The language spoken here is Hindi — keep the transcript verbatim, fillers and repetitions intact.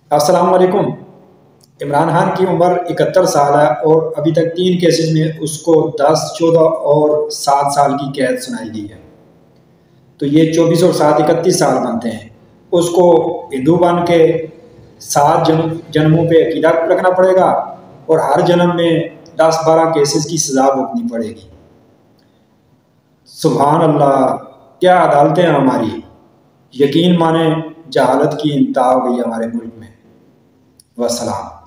अस्सलाम वालेकुम। इमरान खान की उम्र इकहत्तर साल है और अभी तक तीन केसेस में उसको दस, चौदह और सात साल की कैद सुनाई गई है। तो ये चौबीस और सात इकतीस साल बनते हैं। उसको हिंदू बन के सात जन्म जन्मों पे अकीदा रखना पड़ेगा और हर जन्म में दस बारह केसेस की सज़ा भुगतनी पड़ेगी। सुभान अल्लाह, क्या अदालतें हैं हमारी। यकीन माने जहालत की इंतहा हो गई हमारे मुल्क में। वस्सलाम।